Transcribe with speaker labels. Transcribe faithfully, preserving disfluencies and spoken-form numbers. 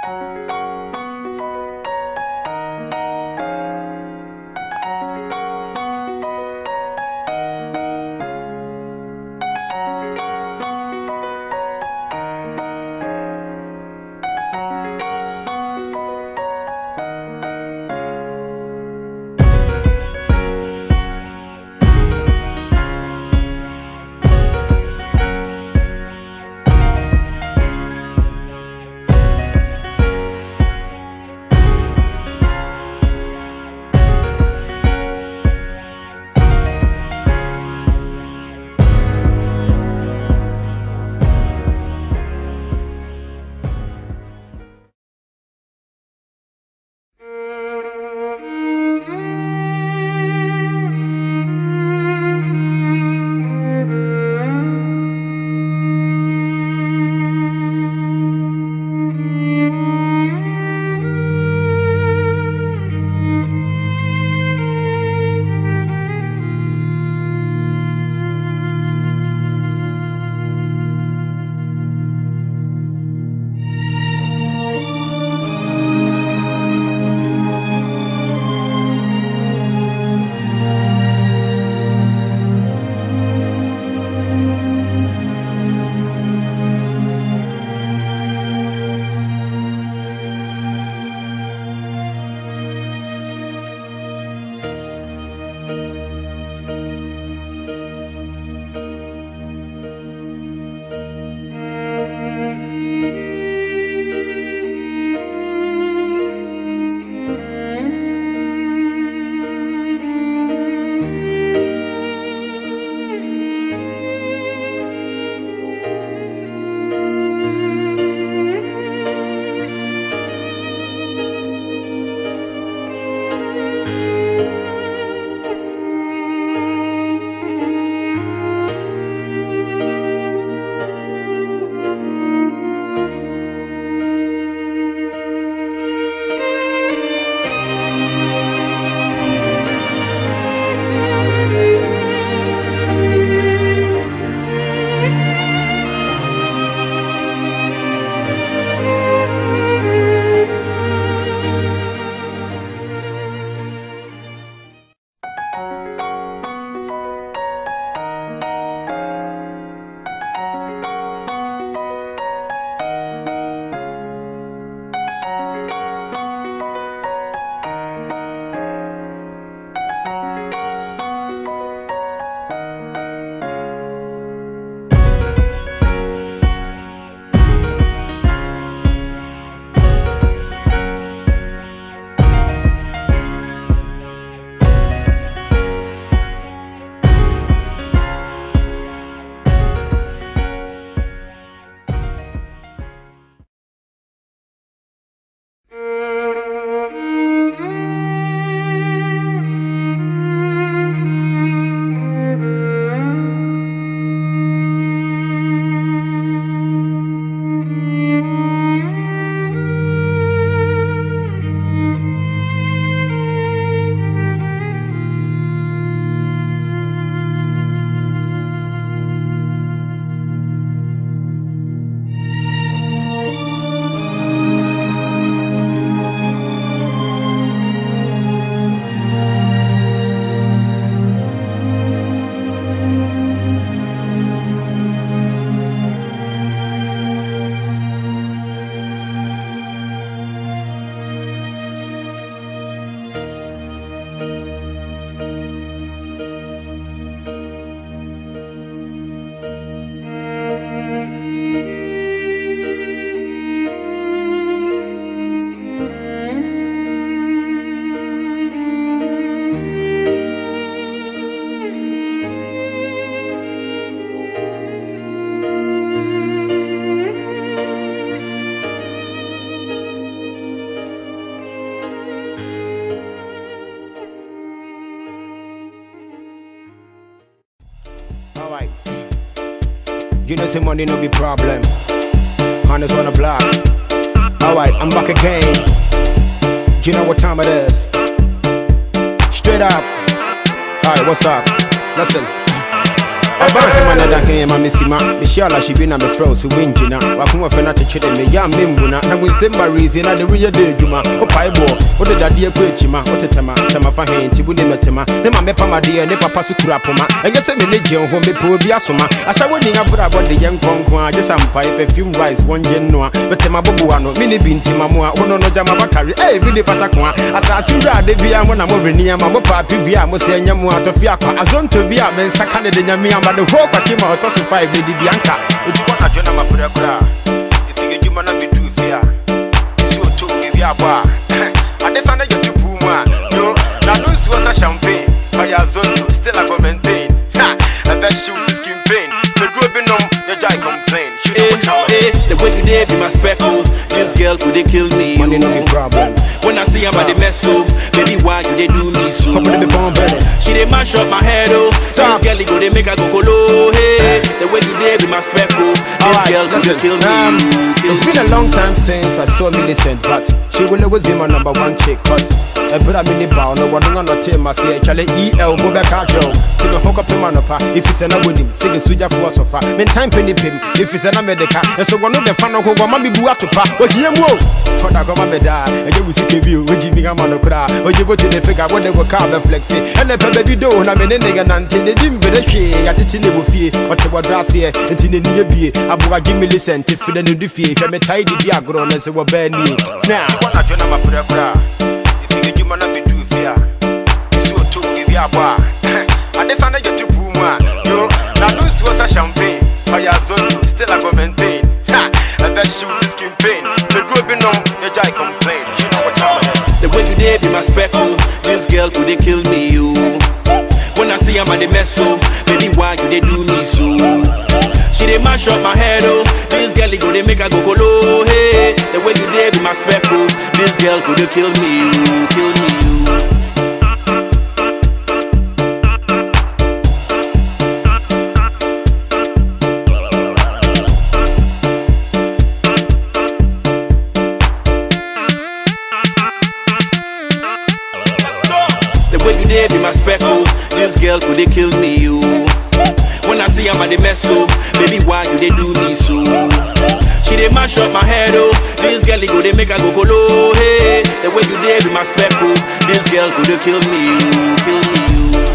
Speaker 1: Alright. You know, say money no be problem. Honest on the block. Alright, I'm back again. You know what time it is. Straight up. Alright, what's up? Listen. Abanti manada ke ma mesima. Mishala she be na me fro so winjina. Wa kuma fe na techede me ya membuna. Na winsemba reason na the real day juma. O paibo, o de dadie ko echima, o tetema, tema fa hen tibu ne metema. Ne ma mepa ma de ne papa su kura poma. Enye se me ne je ho me po bi asoma. Asha woni abura bonde yen konkon aje sampai perfume rice one gen no. Betema bobo ano, mini binti mamoa, ono no jama bakari. Eh bi ne patakwa. Asasi bra de bia mo na mo reni ama mo pa pi bia mo se nya mo atofia kwa. Azonto bia men sakane de nyame ama de ho kwati ma oto five de bianka. Ojuko na jona mapura kura. Ifige juma na bidu fia. Isi oto bi aba. Adesana yo tupu mu a. Yo, na no si was a champagne. Fire Zonto still I go maintain. Ha, I bet shoot is skin pain. The group be numb, your jai complain.
Speaker 2: It's the way you did be my speckle. This girl could they kill me.
Speaker 1: Money no be problem.
Speaker 2: When I see I'm at the mess up, baby why you they do me so? She they mash up my head oh. This girl go they make her go colo. Hey, the way you did be my speckle. This girl could they kill me.
Speaker 1: Um, it's been a long time since I saw Millicent, but she will always be my number one chick. Cause I put a mini bow, no one on the team. I say Charlie E L Boba Castro. Till the hook up in Manopa. If it's an abudi, sing a suja for so far. Men time penny pim. If it's an America, and so one of the fan of who want to be buatupa. But here more. For the government die, and you will see you with Jimmy Amanokra. Or you go to the figure when they were carbon flexi. And the baby do, and I'm in a until they didn't be the key. At it in the fee, or to what does here, and in the near be. Abu Jimmy listen, if you didn't do fee, if I'm a tidy diagram as a Benny. Now, what I don't know about if you get you man up to do fear. So to give you a bar. And this under your two puma. Yo, now this was a champagne. Fire Zonto still I go maintain. Ha, I bet shoot is skin pain. The group be numb, your jai complain. You know what time it is.
Speaker 2: The way you did be my speckle. This girl could they kill me you. When I see I'm at the mess up, baby why you they do me so? She they mash up my head oh. This girl go they make her go colo. Hey, the way you did be my speckle. This girl could they kill me you, kill me you. The way you did be my speckle. This girl could they kill me you. When I see I'm at the mess up, baby why you they do me so? She they mash up my head oh. This girl go they make her go colo. Hey, the way you did be my speckle. This girl could they kill me you, kill me you.